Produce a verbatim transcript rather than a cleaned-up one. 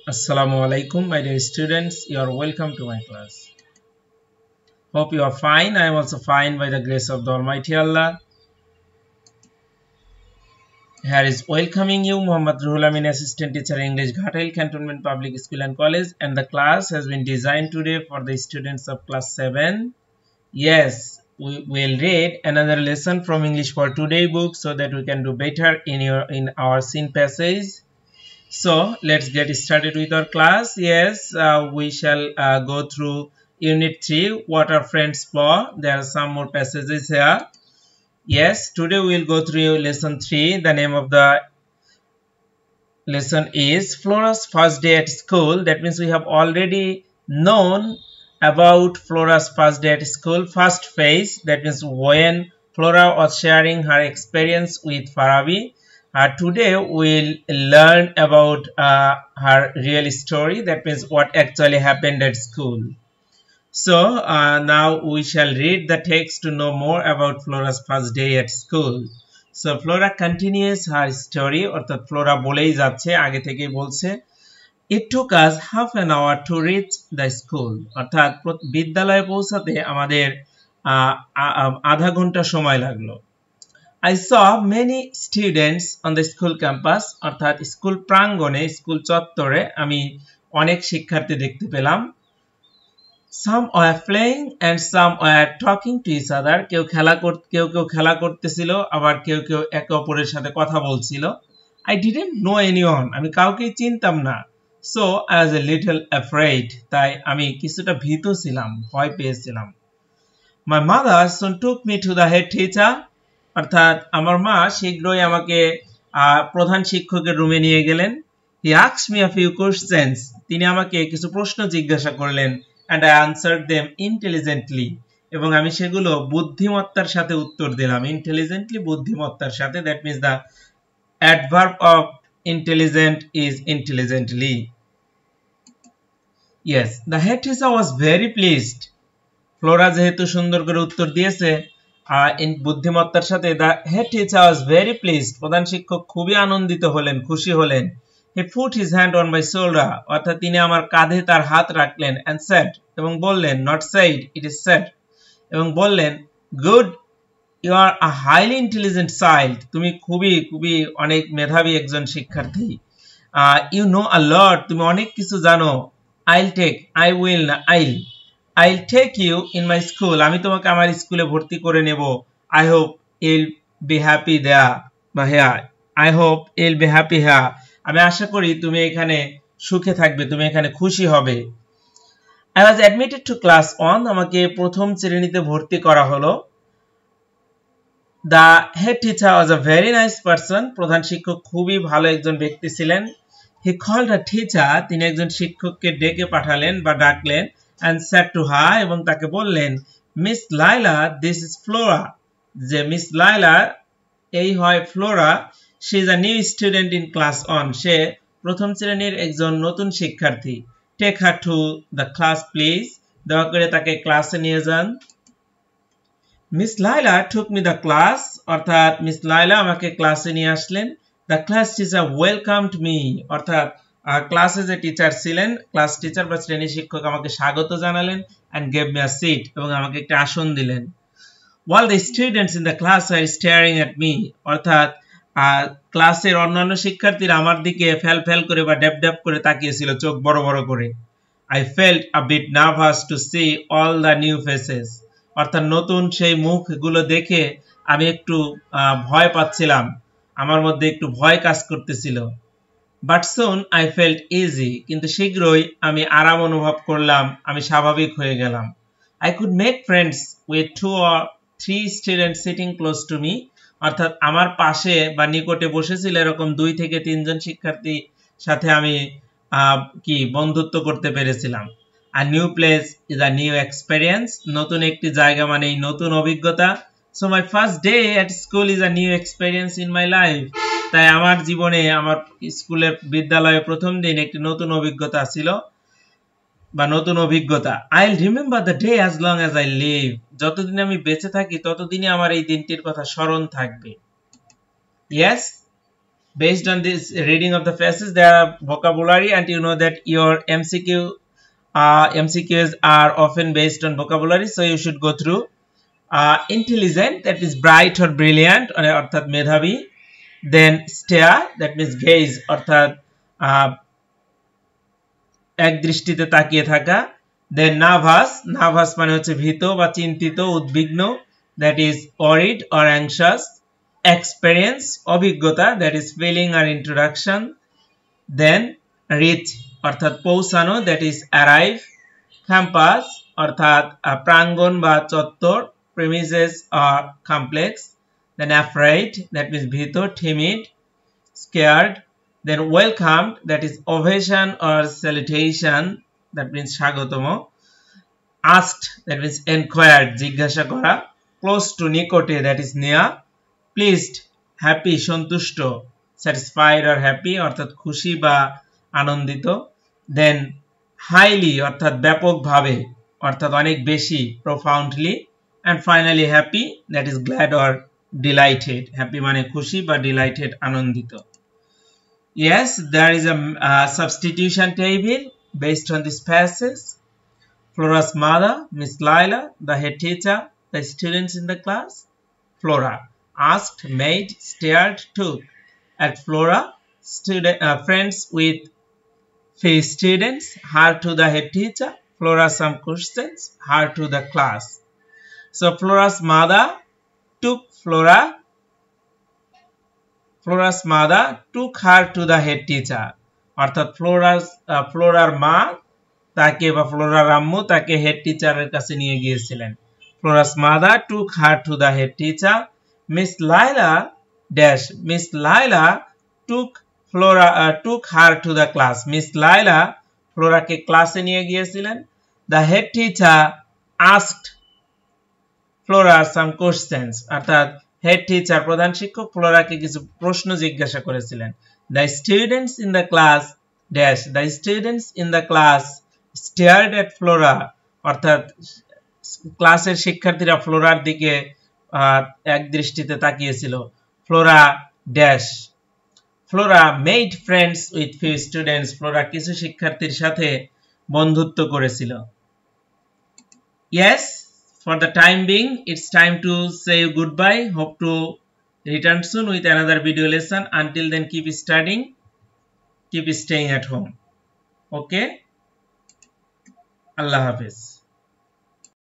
Assalamu alaikum, my dear students. You are welcome to my class. Hope you are fine. I am also fine by the grace of the Almighty Allah. Here is welcoming you, Muhammad Ruhul Amin, Assistant Teacher English, Ghatal Cantonment Public School and College, and the class has been designed today for the students of class seven. Yes, we will read another lesson from English for Today book so that we can do better in your in our scene passage. So let's get started with our class. Yes, uh, we shall uh, go through unit three, what are friends for. There are some more passages here. Yes, today we will go through lesson three. The name of the lesson is Flora's first day at school. That means we have already known about Flora's first day at school, first phase. That means when Flora was sharing her experience with Farabi. Uh, today we'll learn about uh, her real story. That means what actually happened at school. So uh, now we shall read the text to know more about Flora's first day at school. So Flora continues her story. অর্থাৎ Flora বলেই যাচ্ছে, আগে থেকেই বলছে, It took us half an hour to reach the school. অর্থাৎ বিদ্যালয়ে পৌঁছাতে আমাদের আধা ঘন্টা সময় লাগলো. I saw many students on the school campus. অর্থাৎ স্কুল প্রাঙ্গণে, স্কুল চত্বরে আমি অনেক শিক্ষার্থী দেখতে পেলাম. Some were playing and some were talking to each other. কেউ খেলা করতে কেউ কেউ খেলা করতেছিল, আবার কেউ কেউ একে অপরের সাথে কথা বলছিল. I didn't know anyone. আমি কাউকেই চিনতাম না. So I was a little afraid. তাই আমি কিছুটা ভীত ছিলাম, ভয় পেয়েছিলাম. My mother soon took me to the head teacher. অর্থাৎ আমার মা শীঘ্রই আমাকে প্রধান শিক্ষকের রুমে নিয়ে গেলেন. He asked me a few questions. তিনি আমাকে কিছু প্রশ্ন জিজ্ঞাসা করলেন and I answered them intelligently. এবং আমি সেগুলো বুদ্ধিমত্তার সাথে উত্তর দিলাম. Intelligently, বুদ্ধিমত্তার সাথে. That means the adverb of intelligent is intelligently. Yes, the head teacher was very pleased. Flora যেহেতু সুন্দর করে উত্তর দিয়েছে in বুদ্ধিমত্তার সাথে, the head teacher was very pleased. প্রধান শিক্ষক খুবই আনন্দিত হলেন, খুশি হলেন. He put his hand on my shoulder. অর্থাৎ তিনি আমার কাঁধে তার হাত রাখলেন and said, এবং বললেন, not said, it is said, এবং বললেন, good, you are a highly intelligent child. তুমি খুবই খুবই অনেক মেধাবী একজন শিক্ষার্থী. uh, you know a lot. তুমি অনেক কিছু জানো. I'll take, I will না, I'll I'll take you in my school. আমি তোমাকে আমার স্কুলে ভর্তি করে নেব. I hope you'll be happy there. বা here. I hope you'll be happy here. আমি আশা করি তুমি এখানে সুখে থাকবে, তুমি এখানে খুশি হবে. I was admitted to class one. আমাকে প্রথম শ্রেণীতে ভর্তি করা হলো. The head teacher was a very nice person. প্রধান শিক্ষক খুবই ভালো একজন ব্যক্তি ছিলেন. He called a teacher. তিনি একজন শিক্ষককে ডেকে পাঠালেন বা ডাকলেন and said to her, এবং তাকে বললেন, Miss Laila, this is Flora. যে Miss Laila এই হয় Flora. She is a new student in class one. সে প্রথম শ্রেণীর একজন নতুন শিক্ষার্থী. Take her to the class, please. দয়া করে তাকে ক্লাসে নিয়ে যান. Miss Laila took me the class. অর্থাৎ Miss Laila আমাকে ক্লাসে নিয়ে আসলেন. The class teacher welcomed me. অর্থাৎ ক্লাসে যে টিচার ছিলেন, ক্লাস টিচার বা শ্রেণী শিক্ষক আমাকে স্বাগত জানালেন and gave me a seat, এবং আমাকে একটা আসন দিলেন. While the students in the class were staring at me. অর্থাৎ ক্লাসের অন্যান্য শিক্ষার্থীরা আমার দিকে ফেল ফেল করে বা ড্যাপ ড্যাপ করে তাকিয়েছিল, চোখ বড় বড় করে. I felt a bit nervous to see all the new faces. অর্থাৎ নতুন সেই মুখগুলো দেখে আমি একটু ভয় পাচ্ছিলাম, আমার মধ্যে একটু ভয় কাজ করতেছিল. But soon I felt easy. কিন্তু শীঘ্রই আমি আরাম অনুভব করলাম, আমি স্বাভাবিক হয়ে গেলাম. I could make friends with two or three students sitting close to me. অর্থাৎ আমার পাশে বা নিকটে বসেছিল এরকম দুই থেকে তিনজন শিক্ষার্থী সাথে আমি কি বন্ধুত্ব করতে পেরেছিলাম. A new place is a new experience. নতুন একটি জায়গা মানেই নতুন অভিজ্ঞতা. So my first day at school is a new experience in my life. তাই আমার জীবনে আমার স্কুলের বিদ্যালয়ে প্রথম দিন একটি নতুন অভিজ্ঞতা ছিল বা নতুন অভিজ্ঞতা. I'll remember the day as long as I live. যতদিন আমি বেঁচে থাকি ততদিনই আমার এই দিনটির কথা স্মরণ থাকবে. Yes, Based on this reading of the phrases, there are vocabulary, and you know that your M C Q uh, M C Qs are often based on vocabulary, so you should go through uh, intelligent, that is bright or brilliant, অর্থাৎ মেধাবী, then stare, that means gaze, অর্থাৎ uh, এক দৃষ্টিতে তাকিয়ে থাকা, then nervous, nervous মানে হচ্ছে ভীত বা চিন্তিত, উদ্বিগ্ন, that is worried or anxious, experience, অভিজ্ঞতা, that is feeling or introduction, then reach, অর্থাৎ পৌঁছানো, that is arrive, campus, অর্থাৎ প্রাঙ্গণ বা চত্বর, premises or complex, then afraid, that means ভীত, timid, scared, then welcomed, that is ovation or salutation, that means স্বাগতম, asked, that means inquired, জিজ্ঞাসা করা, close to, নিকটে, that is near, pleased, happy, সন্তুষ্ট, satisfied or happy, অর্থাৎ খুশি বা আনন্দিত, then highly, অর্থাৎ ব্যাপকভাবে, অর্থাৎ অনেক বেশি, profoundly, and finally happy, that is glad or delighted, happy মানে খুশি বা delighted আনন্দিত. Yes, there is a uh, substitution table based on this passage. Flora's mother, Miss Lila, the head teacher, the students in the class. Flora asked, made, stared, took. At Flora, student, uh, friends with few students, her to the head teacher. Flora some questions, her to the class. So Flora's mother took Flora. Flora's mother took her to the head teacher. অর্থাৎ Flora's uh, Floraর মা তাকে বা Floraর আম্মু তাকে head টিচারের কাছে নিয়ে গিয়েছিলেন. Flora's mother took her to the head teacher. Miss Lila dash Miss Lila took Flora uh, took her to the class. Miss Lila Flora কে ক্লাসে নিয়ে গিয়েছিলেন. The head teacher asked Flora some questions. অর্থাৎ head teacher প্রধান শিক্ষক ফ্লোরাকে কিছু প্রশ্ন জিজ্ঞাসা করেছিলেন. The students in the class dash the students in the class stared at Flora. অর্থাৎ ক্লাসের শিক্ষার্থীরা ফ্লোরার দিকে এক দৃষ্টিতে তাকিয়েছিল. Flora dash Flora made friends with few students. Flora কিছু শিক্ষার্থীর সাথে বন্ধুত্ব করেছিল. Yes, for the time being, it's time to say you goodbye. Hope to return soon with another video lesson. Until then, keep studying, keep staying at home. Okay? Allah Hafiz.